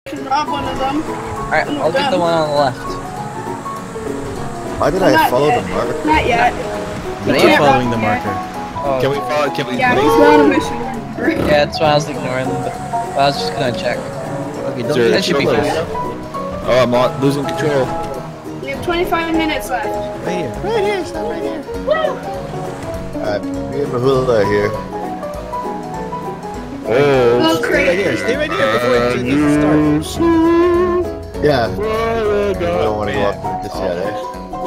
can rob one of them. Alright, I'll get the one on the left. Why did I follow the marker? Not yet. But I am following the marker. Oh. Can we follow? Can we? Yeah, he's not a mission. Yeah, that's why I was ignoring them, but I was just gonna check. Okay, don't That get should be too fine. close. Oh, I'm losing control. We have 25 minutes left. Right here. Right here. Stop right here. Alright, me and Mahula are here. Oh, Stay right crazy. here. Stay right here before it starts. Yeah. I don't want to go up just yet, eh?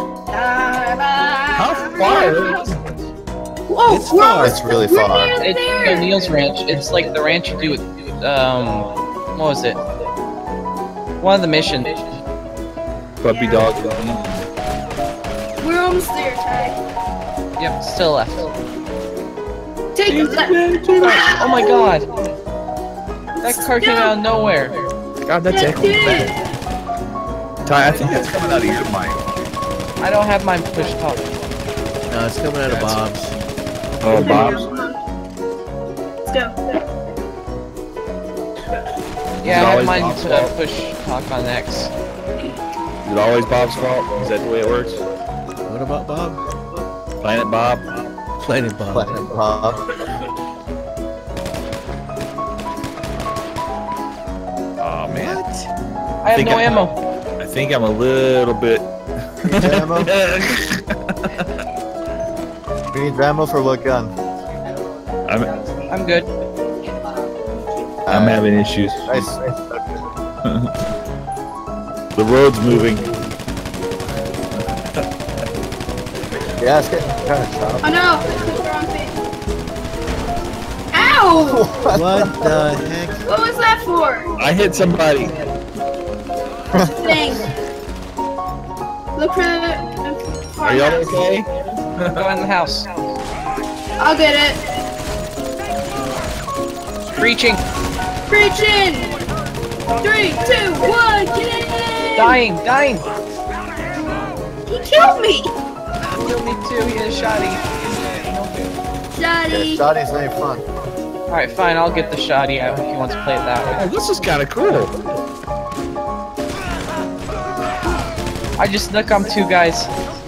How far? Whoa, It's far. It's really we're far. near It's there. O'Neill's ranch. It's like the ranch you do with, what was it? One of the missions. Puppy Yeah. dog. We're almost there, Ty. Yep, still left. Take a left. Oh my god! That car came out of nowhere. God, that's echoing. Ty, I think that's coming out of your mic. I don't have mine pushed up. No, it's coming out of Bob's. Oh, Bob's. Let's go. Yeah, I have always mine Bob's to fault? push talk on X. Is it always Bob's fault? Is that the way it works? What about Bob? Planet Bob. Planet Bob. Platinum Pop. Oh man. I have no ammo. I think I'm a little bit. Need ammo? We need ammo for what gun? I'm good. I'm having issues. Nice. The road's moving. Yeah, it's getting kind of choppy. Oh no! I clicked the wrong thing. Ow! What the heck? What was that for? I hit somebody. Thing. Look for the Are y'all farmhouse. okay? Go in the house. I'll get it. Reaching. Reach in! 3, 2, 1, get in! Dying. He killed me! Kill me too. He had a shotty. Daddy! Shotty's ain't fun. Alright, fine. I'll get the shotty out if he wants to play it that way. Oh, this is kind of cool. I just snuck on 2 guys.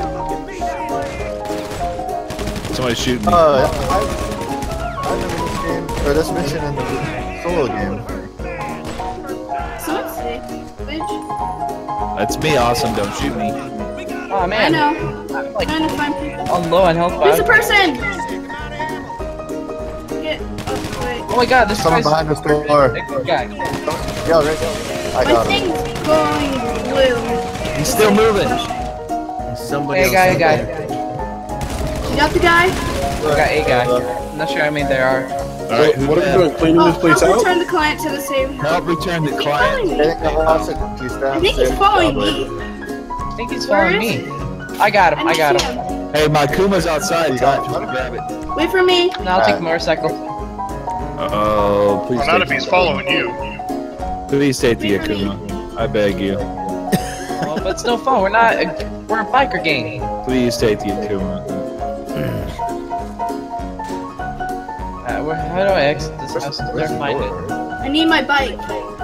Somebody's shooting me. I remember this game, or this mission in the solo game. Someone say, bitch. That's me, awesome. Don't shoot me. Oh I man. know. I'm like Trying to find people. on low on health There's a bar. person! Get up, wait. Oh my god, this Someone guy's behind the a store. good guy. Yo, right there. I My got him. thing's going blue. He's still moving. There's somebody Hey, else guy, out guy. there. You got the guy? I got a guy. I'm not sure how many there are. Alright, What are we doing? Cleaning this place I'll out? return the client to the same. Help return the He's client. following me. Getting the house and he's I down. think he's following me. I think he's Where following is me. I got him. I I got see him. Hey, my Kuma's outside. Time to grab it. Wait for me. Now I'll take the motorcycle. Oh, please. Well, not take if he's the- following you. Please take the Akuma. I beg you. Well, but it's no fun. We're not. We're a biker gang. Please take the Akuma. How do I exit this house? Never find it. I need my bike.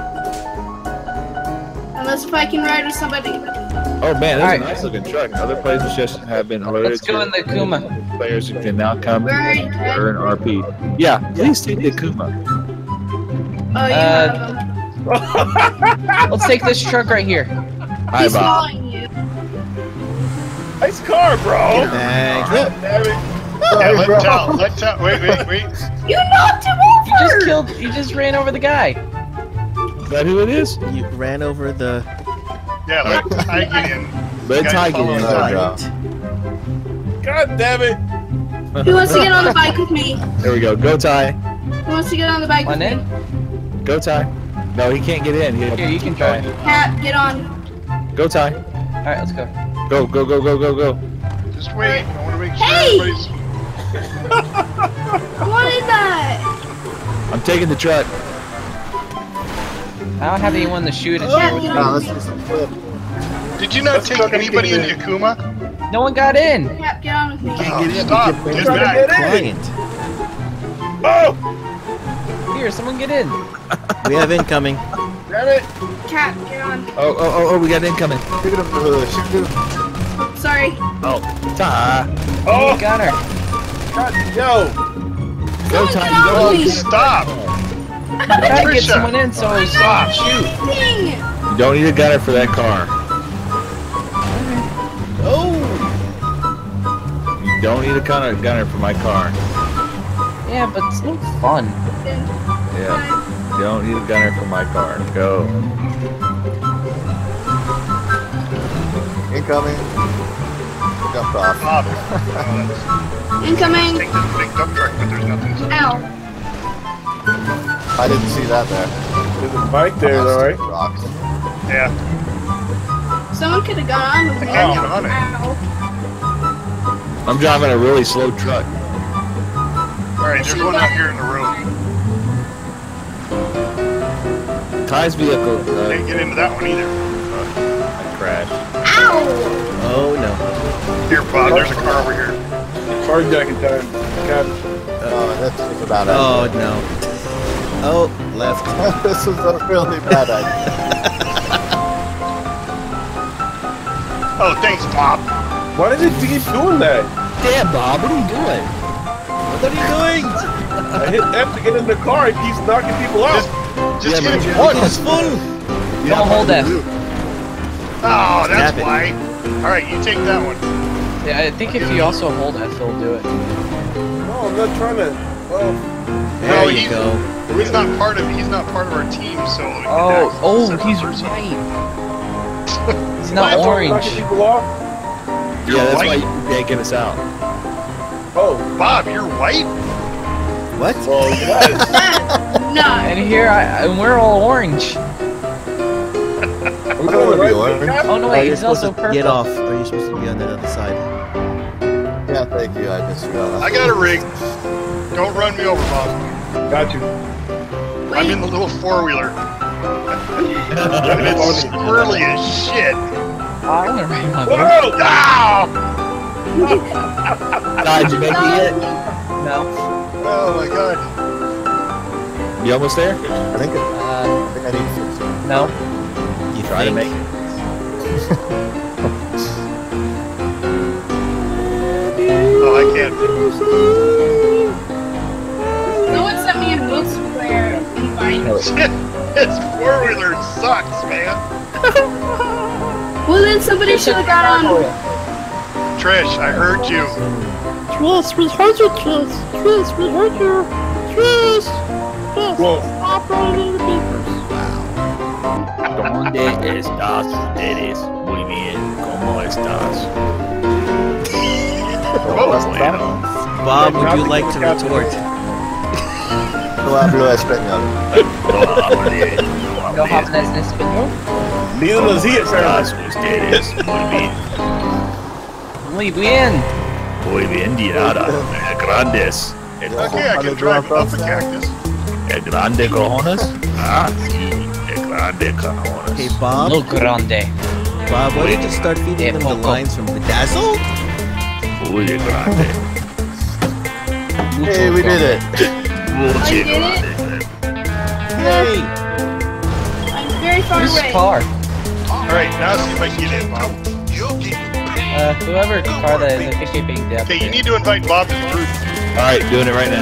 Unless if I can ride with somebody. Oh man, that's Alright. a nice looking truck. Other players just have been alerted Let's go in the Kuma. Players who can now come Where are you? and earn RP. Yeah, please take the Akuma. Oh, you have him. Let's take this truck right here. Hi, He's Bob. following you. Nice car, bro. Thanks. Yeah, let tell. Wait. You knocked him over! You just ran over the guy. Is that who it is? You ran over the Yeah, let Ty get in. Let Guys Ty get in. following giant. God damn it. Who wants to get on the bike with me? There we go. Go Ty. Who wants to get on the bike with One me? in. Go Ty. No, he can't get in. Here, you can try. Pat, get on. Go Ty. All right, let's go. Go. Just wait. I want to make sure Hey! everybody's. What is that? I'm taking the truck. I don't have anyone to shoot at Pat, you. get Now, on. let's do some flip. Did you not take anybody in the Akuma? No one got in. Pat, get on with me. Oh, stop. Get back. client. Oh! Here, someone get in. We have incoming. Yeah, Damn it! Cat, get on. Oh, we got incoming. Shoot him, shoot him. Sorry. Oh, Ty. Oh, Got her. God, yo! Go, Someone Ty. get on Go. me. Stop! Try to get Trisha. someone in, so Stop. shoot. Dang. You don't need a gunner for that car. Oh! You don't need a gunner for my car. Yeah, but it's no fun. Yeah. You don't need a gunner for my car. Go. Incoming. Jumped off. Bob. Oh, Incoming. take this big dump truck, but there's nothing. Ow. I didn't see that there. There's a bike there, though, right? Rocks. Yeah. Someone could have got on with me. I can't get on it. Ow. I'm driving a really slow truck. Alright, there's one out here in the road. Ty's vehicle Can't get into that one either. crashed. Ow. Oh no. Here, Bob, there's a car over here. Carjacking time. God. That's about it. Oh no. Oh, left. This is a really bad idea. Oh, thanks, Bob. Why does it keep doing that? Damn, Bob, what are you doing? What are you doing? I hit F to get in the car. It keeps knocking people out. Just Yeah, hit but him you- once. It's full. Don't hold that. Oh, that's Tap it. why. Alright, you take that one. Yeah, I think if you also hold F, he'll do it. No, I'm not trying to. Oh, There No, you go. He's not part of our team, so Oh, he's right. He's not orange. knocking people off. You're Yeah, that's why white. you can't get us out. Oh, Bob, you're white? What? well, yes. No. And here, and we're all orange. Are we I going wanna the be right orange. way, Cap? Oh no, Oh, wait, you're he's supposed also to purple. get off, or you're supposed to be on that other side. Yeah, thank you. I just realized. I got a rig. Don't run me over, Bob. Got you. I'm in the little four-wheeler. And it's squirrely as shit. I want to ride my boat. Whoa! Ow! Ty, did you make it yet? No. Oh my god. You almost there? I think I need to fix it. No. You Try to think? make it. Oh, I can't. Someone sent me a multiplayer invite. This four-wheeler sucks, man. Well, then somebody should have got on. Trish, I heard you. Trish, we heard you, Trish. Trish, we heard you. Trish. Trish, Whoa. stop writing the papers. ¿Dónde estás ustedes? Muy bien. ¿Cómo estás? Whoa. Bob, would you like to retort? No hablo español. No hablas en español. Neither does he, apparently. ustedes? Muy bien. Muy bien. Muy bien, de nada. Grandes. Okay, I can drive up a cactus. El grande cojones? Ah, sí. El grande cojones. Hey, Bob. Lo grande. Bob, why don't you start feeding them the Poco. lines from Bedazzled? Muy grande. Hey, we did it. Muy I did it. grande. Hey! I'm very far Whose away. car? Alright, now see if I can get in, Bob. Whoever car that is, I think they being deaf. Okay, you need to invite Bob to the group. Alright, doing it right now.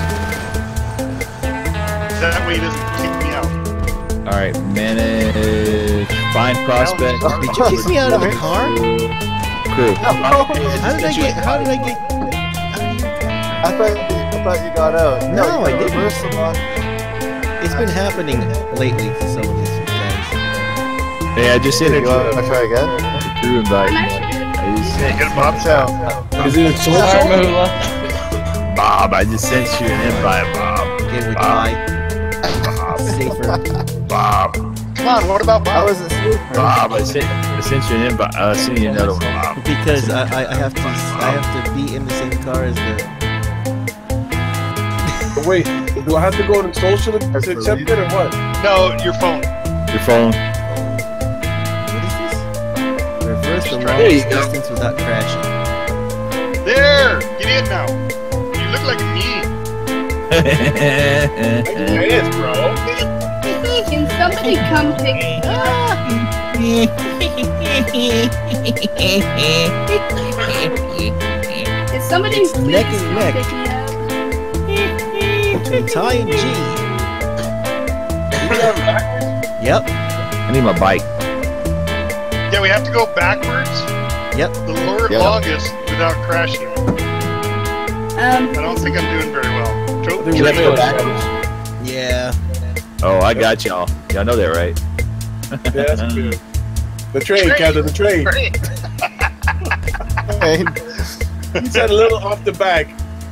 That way he doesn't kick me out. Alright, manage. Find prospect. Did you kick me out of the car? Crew. How did I get? I thought you got out. No, I you didn't. reversed the lock. It's been happening lately to some of these guys. Hey, I just sent You it want to to try again? a crew invite. I'm actually I just Hey, sent get him, Bob. So, Is it a Sorry, social? Mahula. Bob, I just sent you an invite, Bob. Okay, we Bob. try. Safer. Bob. Come on, what about I Bob? wasn't sleeping. Bob, I sent you an invite. I sent you another one, Bob. Because I have to be in the same car as the. Wait, do I have to go to social to accept it or what? No, your phone. Your phone. What is this? Reverse the There long you go. distance without crashing. There! Get in now. You look like me. Yes, bro. thinking so somebody come pick me up? Is somebody It's please neck and come neck. pick me up? Between Ty and G. Yep. I need my bike. Yeah, we have to go backwards. Yep. The longest without crashing. I don't think I'm doing very well. You have to go backwards. Yeah. Oh, I got y'all. Y'all know that, right? Yeah, that's good. The train, Captain, the train. He said a little off the back.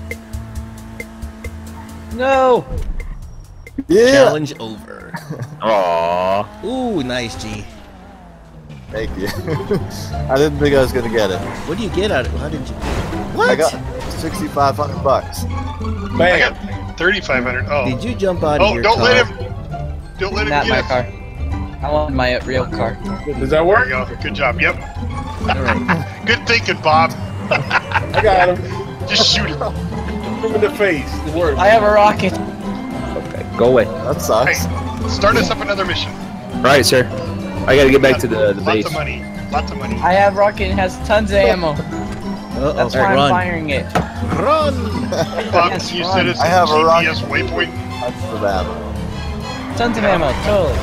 No. Yeah. Challenge over. Aww. Ooh, nice, G. Thank you. I didn't think I was gonna get it. What do you get out of it? How did you? What? I got $6,500. I got 3,500. Oh. Did you jump out of Oh, your don't car? let him. Don't let him Not my get car. I want my real car. Does that There work? you go. Good job. Yep. Alright. Good thinking, Bob. I got him. Just shoot him. Him in the face. It worked. I have a rocket. Okay, go away. That sucks. Hey, start us up another mission. Right, sir. I gotta get back to the Lots base. of money. Lots of money. I have rocket. It has tons of ammo. Uh-oh. That's why I'm Run. firing it. Run! Bob, Yes, you Ron. said it's I have a GPS waypoint. That's the battle. Tons of ammo. Totally.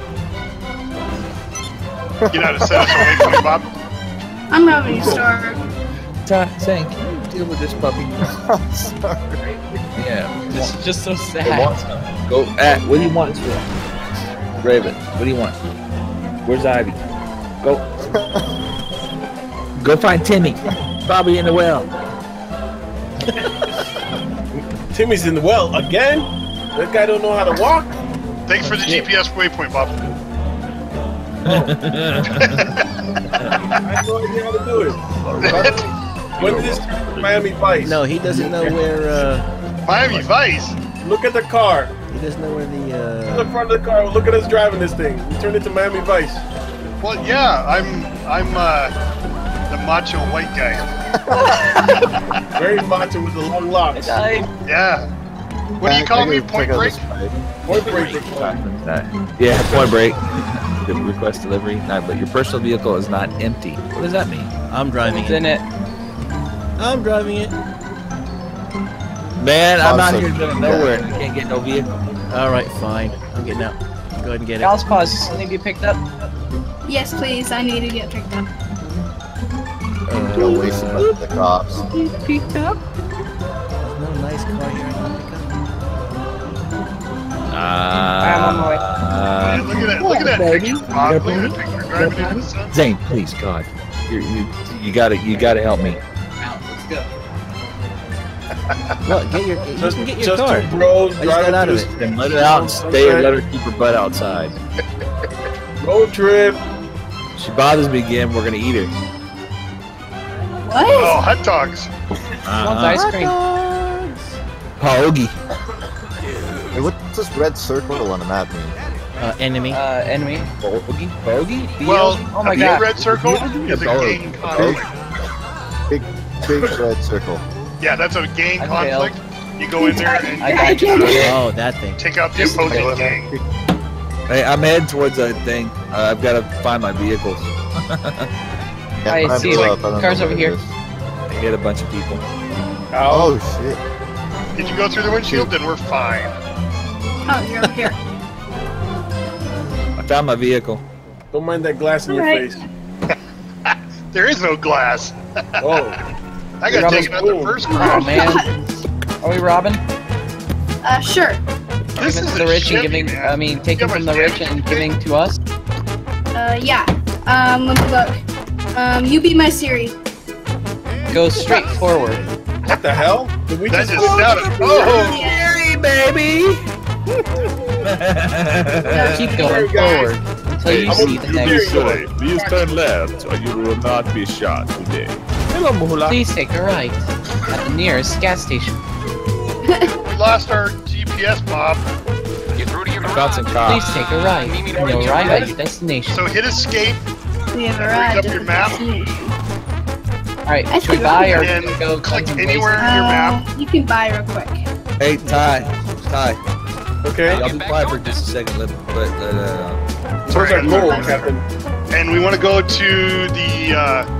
You know how to set us a waypoint, Bob? I'm having a start. Saying, can you deal with this puppy? Sorry. Yeah. This is just so It sad. wants some. Go. What do you want? Raven. What do you want? Where's Ivy? Go. Go find Timmy. Probably in the well. Timmy's in the well again? That guy don't know how to walk? Thanks for the GPS waypoint, Bob. I have no idea how to do it. When did this turn to Miami Vice? No, he doesn't know where. Miami Vice. Look at the car. He doesn't know where In the. the front of the car. Look at us driving this thing. We turned it to Miami Vice. Well, yeah, I'm the macho white guy. Very macho with the long locks. Yeah. What do you call me? Point Break? Point Break. Yeah, point break. The request delivery. No, but your personal vehicle is not empty. What does that mean? I'm driving It's it. in it. I'm driving it. Man, I'm out Awesome. here in the middle of nowhere and I can't get no vehicle. Alright, fine. I'm getting out. Go ahead and get it. Gals pause. I need to be picked up. Yes, please. I need to get picked up. Don't waste it with the cops. Picked up? There's no nice car here I can pick up. I'm on my way. Look at that! Look at that picture, Bob. Look at that picture driving into the sun. Zane, please, God, you gotta help me. Let's go. What? Get your. You can get your Just car. two bros I just got driving out of through it. Then let her out and stay or let her keep her butt outside. the road trip. She bothers me again, we're gonna eat her. What? Oh, hot dogs! Wants ice cream. Paogi. Hey, what's this red circle on the map mean? Enemy. Enemy. Paogi? Paogi? Well, Oh my have you God. Red Circle is a Yeah, gang conflict. Big red circle. Yeah, that's a gang I failed. conflict. You go in there and I got you. Oh, that thing. take out the opposing gang. Hey, I'm heading towards that thing. I've gotta find my vehicles. Yeah, I mine see, blew like, up. I don't cars know over what it here. is. I hit a bunch of people. Oh shit. Did you go through the windshield? Then we're fine. Oh, you're up here. I found my vehicle. Don't mind that glass in your Alright. face. There is no glass. Oh. I got taken out the first Oh crash. man. Are we robbing? Sure. This Giving is to the a rich and Chevy, giving. man. I mean, taking You from have the a rich and Chevy? giving to us. Yeah. Let me look. You be my Siri. Go straight forward. What the hell? Did we That just just sounded. Oh, Hey, baby. Keep going forward until you see the next. Please turn left or you will not be shot today. Hello, Mahula. Please take a right at the nearest gas station. we lost our GPS, Bob. Get through to your I found some cops. Please take a right, and you'll arrive at your destination. So hit escape. We have Bring arrived up at your the map. destination. Alright, I should we think buy or And go click guns and anywhere blazes? in your map. You can buy real quick. Hey, Ty. Okay. I'll be quiet for just a second. Let Where's our goal, Captain? And we want to go to the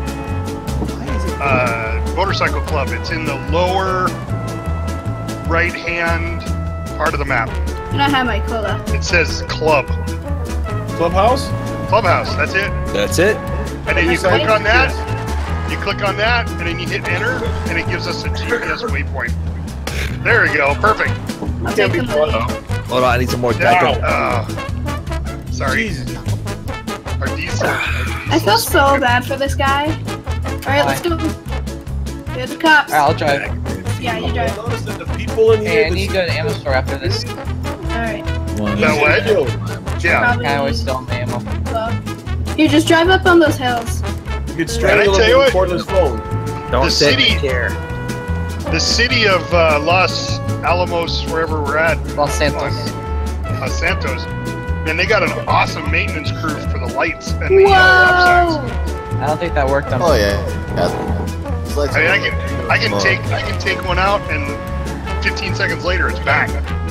motorcycle club. It's in the lower right-hand part of the map. And I have my cola. It says club. Clubhouse? Clubhouse, that's it. That's it. And then you click on that. You click on that, and then you hit enter, and it gives us a GPS waypoint. There we go. Perfect. I'll take them. Hold on, I need some more taco. Sorry. Jesus. Our diesel. I feel so bad for this guy. Alright, let's go. Here's the cops. Alright, I'll drive. Yeah, you drive. Notice that the people in Hey, here. I need to go to the ammo store after this. Alright. That what? Yeah. Probably I always still have the ammo. well. Here, just drive up on those hills. You could strangle Can I tell you him what? with cordless phone. Don't The sit city- here. The city of Los Alamos, wherever we're at, Los Santos. Los Santos, and they got an awesome maintenance crew for the lights and the yellow signs. Whoa! I don't think that worked on Oh yeah. It's like I mean, I can take one out, and 15 seconds later, it's back.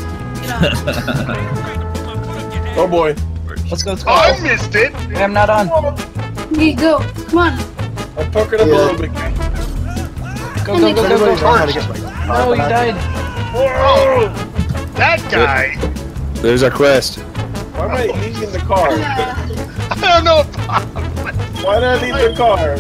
Oh boy. Let's go to Oh, I missed it. Hey, I'm not on. Here you go. Come on. I'm puckered up a little bit. Go, go, go, go, go. How to get my No, he died. Oh, that guy. There's our quest. Why am I leaving the car? I don't know. Why did I leave the car?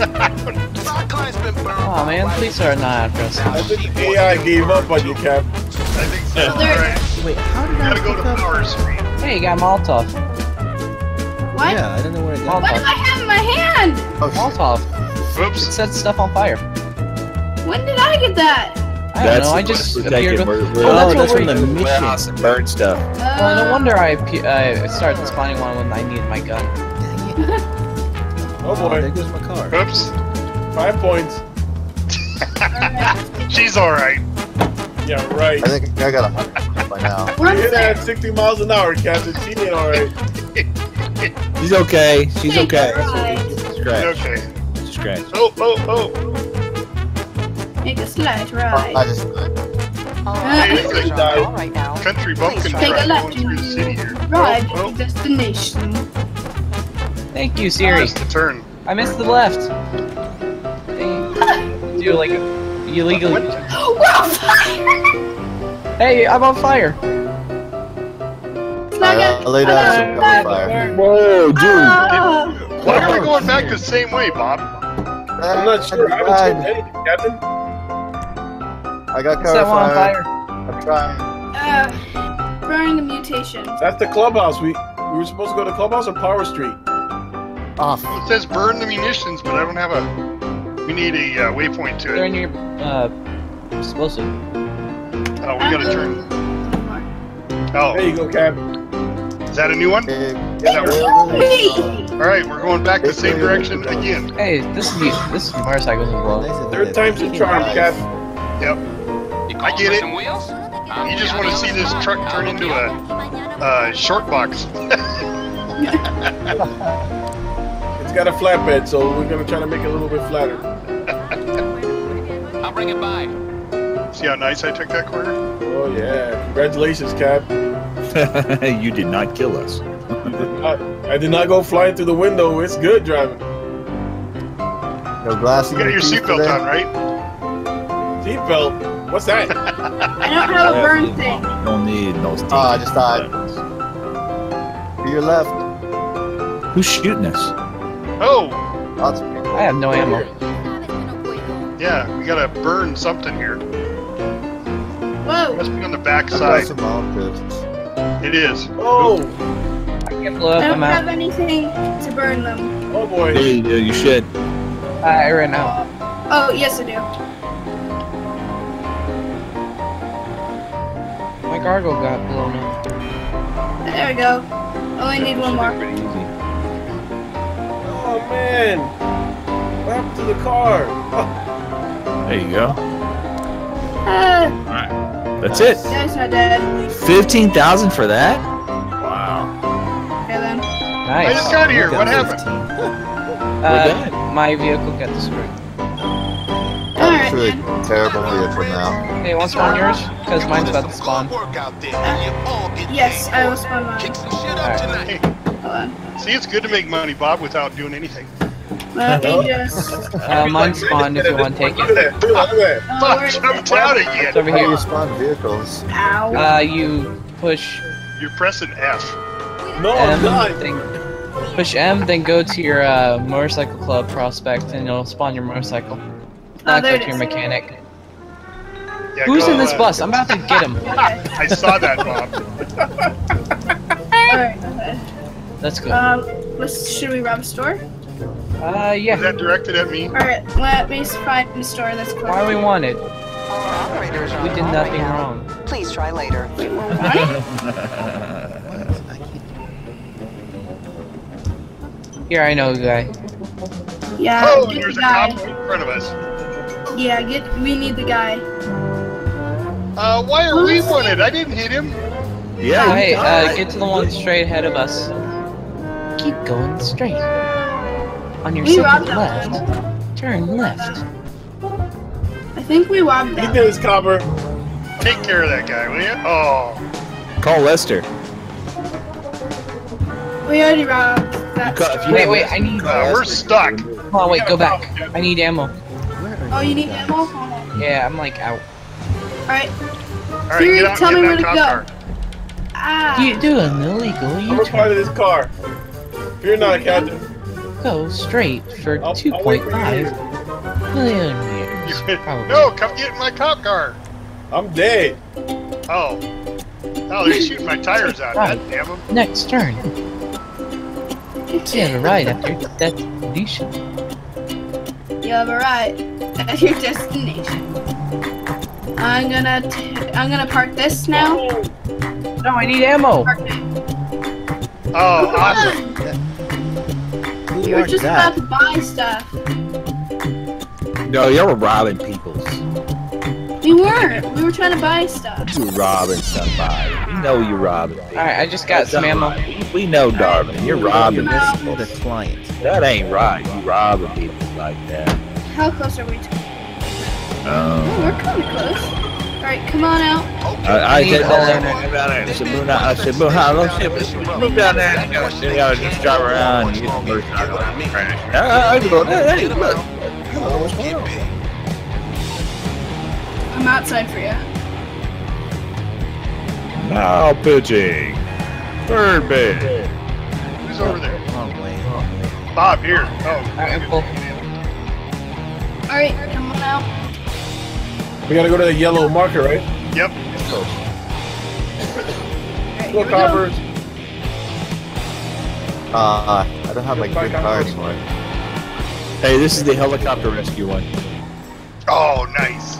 Oh man, police are not after us. I think the AI gave up on you, Cap. I think so. Oh, there- Alright, Wait, how did I gotta go pick to up? Power Street. Hey, you got Molotov. What? Yeah, I don't know where it Molotov. What do I have in my hand? Oh, shit. Molotov. It Oops. sets stuff on fire. When did I get that? I don't know, I just appeared with... Oh, that's from the mission. Warehouse and burn stuff. Well, no wonder I started spawning one when I needed my gun. Oh There boy. goes my car. Oops. 5 points. She's alright. Yeah, right. I think I got 100 by now. We're You hit her there. at 60 miles an hour, Captain. She ain't alright. She's okay. She's Take okay. a ride. Scratch. Okay. Scratch. Oh. Make a slight I ride. just Hey, it's like died. country bumpkin Take a truck left going through the city here. Ride Oh, to destination. Thank you, Siri. Here's the turn. I missed the left. Do like illegally. We're on fire! Hey, I'm on fire. It's not I laid out some cover fire. Whoa, dude. Ah! Why are we going back the same way, Bob? I'm not sure. I haven't changed anything, Captain. I got What's cover that one on fire. fire? I'm trying. Burning the mutations. That's the clubhouse. We were supposed to go to clubhouse or Power Street. Off. It says burn the munitions, but I don't have a... We need a waypoint to They're it. in your explosive. Oh, we gotta turn. Oh, There you go, Cap. is that a new one? Big. Alright, we're going back the same direction again. Hey, this motorcycle's involved. Third time's the charm, Cap. Yep. I get it. You just want to see this truck turn into a short box. It's got a flatbed, so we're gonna try to make it a little bit flatter. I'll bring it by. See how nice I took that corner? Oh yeah! Congratulations, Cap. You did not kill us. I did not go flying through the window. It's good driving. No glass You in got your teeth seatbelt today? on, right? Seatbelt. What's that? I don't have a burn thing. Don't need no steam. Oh, I just died. To your left. Who's shooting us? Oh, Lots of people. I have no ammo. yeah, we gotta burn something here. Whoa! Must be on the back I got side. some molotov. It is. Oh! I can't blow I up. don't I'm have out. anything to burn them. Oh boy! Hey, you should. I ran out. Oh, yes I do. My cargo got blown up. There we go. Only need one more. Pretty easy. Oh man! What happened to the car? Oh, There you go. That's it. Guy's not dead. 15,000 for that? Wow. Okay then. Nice. I just got here. What happened? My vehicle got destroyed. Alright. really terrible vehicle now. Hey, want spawn yours? Because mine's about to spawn. Yes, I will spawn mine. Hey, Hold on. see, it's good to make money, Bob, without doing anything. Let me just... Mine spawned if you want to take Look it. at that. Look at that. Oh, where is Jumped it? out It's again. over How do you here. spawn vehicles? Ow. You push You're pressing F. No, I'm M, not. then push M, then go to your motorcycle club prospect, and you'll spawn your motorcycle. Not there go it to your is. mechanic. Yeah, Who's go, in this bus? I'm about to get him. Okay. I saw that, Bob. Alright, okay. Let's go. Should we rob a store? Was Yeah. that directed at me? Alright, let me find a store that's close. Why are we wanted? Operators are We on did the line nothing right now. wrong. Please try later. Here, I know a guy. Yeah, Oh, get there's the a cop guy. in front of us. Yeah, we need the guy. Why are we wanted? I didn't hit him. Yeah. Oh, hey, get to the one straight ahead of us. Keep going straight. On your We second robbed that left. Turn left. I think we robbed He that. did his copper. Take care of that guy, will you? Oh, Call Lester. We already robbed that If store. you- Wait, I need... we're stuck. Come on, wait, go back. I need ammo. Oh, you need ammo? Hold on. Yeah, I'm like out. Alright. All right, Siri, get out tell and me get where that to cop go. car. Ah. You do an illegal I'm a part U-turn. of this car. You're not a captain. Go straight for I'll wait for you 2.5 million years. Probably. No, come get in my cop car. I'm dead. Oh. Oh, they're shooting my tires out. Right. God damn them. Next turn. You have a ride after destination. You have a ride at your destination. I'm gonna park this now. No, I need ammo. Park it. Oh, awesome. Who You were marked just that? about to buy stuff. No, you were robbing people's. We weren't. We were trying to buy stuff. You robbing somebody. We know you're robbing people. Alright, I just got some ammo. We know, Darwin. You're robbing No. people. The client. That ain't right. You robbing people like that. How close are we to? Oh, Um, we're kind of close. Alright, come on out. I need said, all I that. said, move down. I said, move down there. You gotta just drive around and get the motorcycle. I go, hey, look. Hello, what's going on? I'm outside for you. Now pitching. Third base. Who's over there? Wrong way. Bob, here. Oh. Alright, I'm full. Alright, come on out. We gotta go to the yellow marker, right? Yep. Alright, Go here we go. coppers. I don't have my green card anymore. Hey, this is the helicopter rescue one. Oh, nice.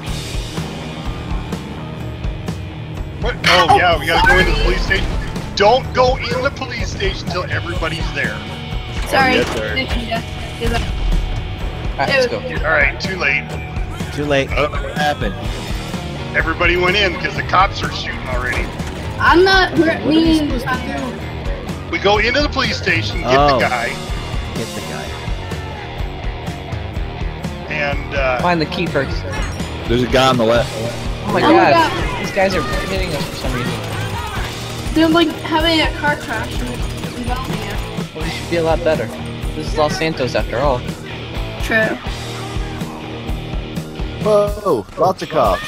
What? Oh, yeah, we gotta go into the police station. Don't go in the police station until everybody's there. Sorry. yes, sir. Didn't mean to do that. Alright, let's go. Alright, too late. Too late. What happened? Everybody went in because the cops are shooting already. I'm not. What are we Me supposed to do? We go into the police station, get Oh. the guy, Get the guy. and Find the key first. There's a guy on the left. Oh my Oh my god. God. These guys are hitting us for some reason. They're like having a car crash and involving you. Well, we should be a lot better. This is Los Santos after all. True. Whoa, lots of cops.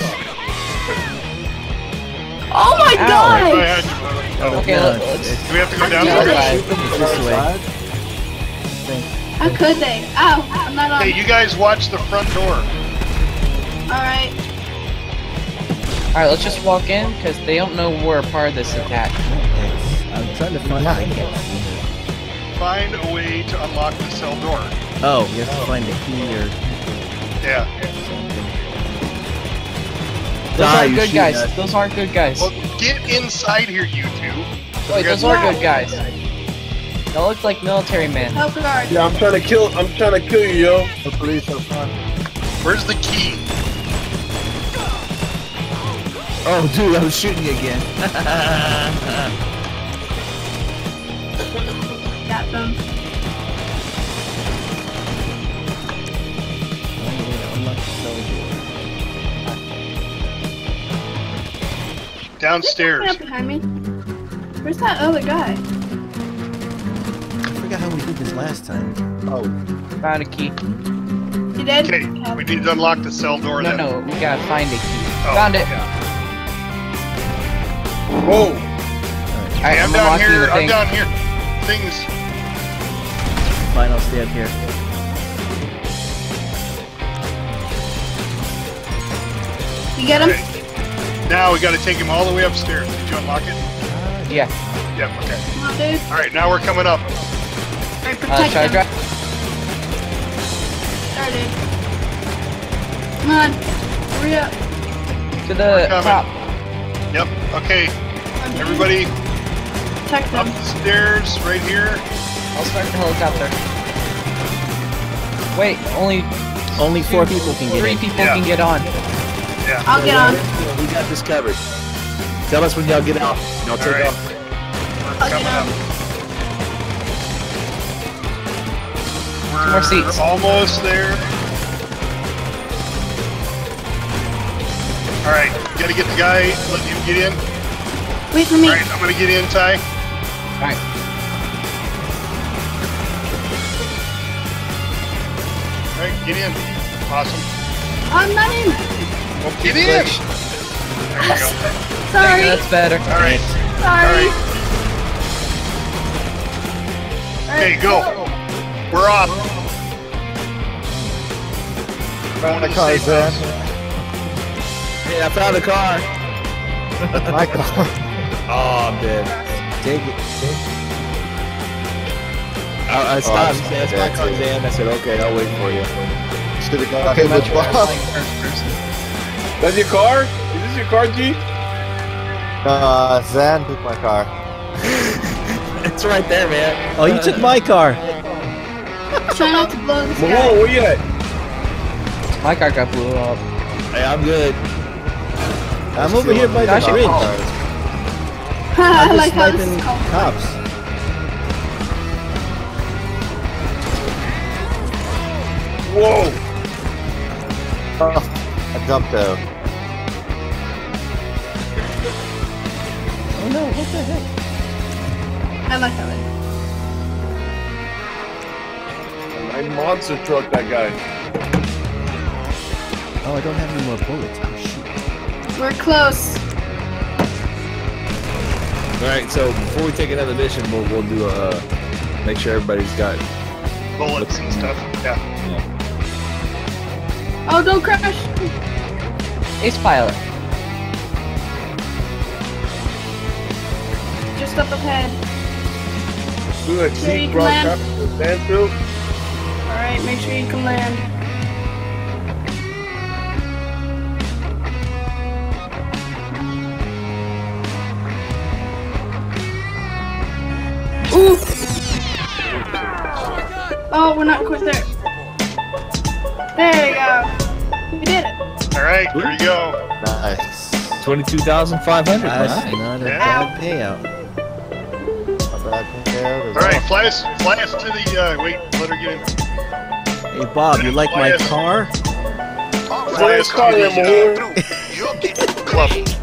Oh my go god! ahead. Oh, Okay, No, let's... do we have to go down Yeah. there? Alright. It's this way. How could they? Ow! I'm not on. Hey, you guys watch the front door. Alright. Alright, let's just walk in, because they don't know we're a part of this attack. I'm trying to find. I can't see. Find a way to unlock the cell door. Oh, you have to find the key or Yeah. Those Die, aren't you good shoot guys. us. Those aren't good guys. Well, get inside here, you two. Wait, those are good guys. They look like military men. Help guard. Yeah, I'm trying to kill you, yo. The police are front. Where's the key? Oh, dude, I was shooting you again. Got them. unlock the cell door. downstairs. Up behind me. Where's that other guy? I forgot how we did this last time. Oh, Found a key. You dead? Okay, we need to unlock the cell door then. No, we gotta find a key. Oh, Found it. yeah. Whoa! Alright, Hey, I'm down unlocking here. the I'm thing. down here. Things. Fine, I'll stay up here. You get him? Okay. Now we got to take him all the way upstairs. Did you unlock it? Yeah. Yep. Okay. Come on, dude. All right. Now we're coming up. Alright, protect Should I him. drive? Sorry, dude. Come on. Hurry up. To the coming. top. Yep. Okay. Come on, dude. Everybody Protect up them. the stairs right here. I'll start the helicopter. Wait, Only 4 people can get 3 in. people Yeah. can get on. Yeah. I'll get on. We got this covered. Tell us when y'all get out. Y'all take right. off. I'll get Coming on. up. More seats. We're almost there. All right. You got to get the guy. Let him get in. Wait for me. All right. I'm gonna get in, Ty. Alright. All right. Get in. Awesome. I'm not in. Well, get in. Glitch. There you go. Sorry. That's better. All right. Sorry. Okay, go. We're off. found the car, Zan. Hey, I found the car. My car. Oh, I'm dead. Take it. I stopped. I'm That's my dead, car, too. Dan. I said, okay, I'll wait for you. Should have got Okay, him much with better Bob. playing first person. That's your car? Is this your car, G? Zan took my car. It's right there, man. Oh, you took my car. Try not to blow this Mahula, guy. where you at? My car got blew up. Hey, I'm good. I'm over here by the Gosh, bridge. I I'm like just how this is sniping called. cops. Whoa! Oh, I jumped out. Oh no, what the heck? I like how it. I monster truck that guy. Oh, I don't have any more bullets. Oh shoot. We're close. All right, so before we take another mission, we'll do a make sure everybody's got. Bullets and stuff. Yeah. Oh, don't crash. Ace pilot. Just up ahead. Do a Sure you Jeep can rock land. traffic to Stanfield. Alright, make sure you can land. Ooh! Oh, we're not quite there. There you go. We did it. All right. There you go. Nice. 22,500. That's Huh? not a Yeah. bad payout. Not bad compared. All right. Fly us to the. Wait. Let her get in. Hey Bob, you like my car? Fly us to car there, the club.